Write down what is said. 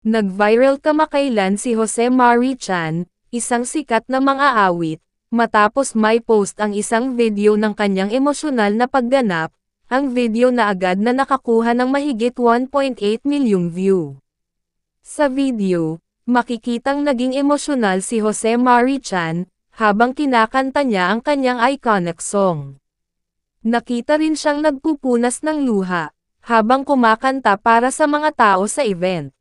Nag-viral kamakailan si Jose Mari Chan, isang sikat na mang-aawit, matapos may post ang isang video ng kanyang emosyonal na pagganap, ang video na agad na nakakuha ng mahigit 1.8 milyong view. Sa video, makikitang naging emosyonal si Jose Mari Chan, habang kinakanta niya ang kanyang iconic song. Nakita rin siyang nagpupunas ng luha, habang kumakanta para sa mga tao sa event.